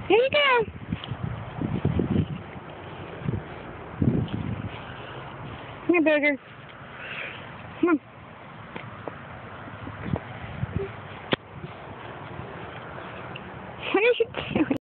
Here you go. Come here, Booger. Come on. What are you doing?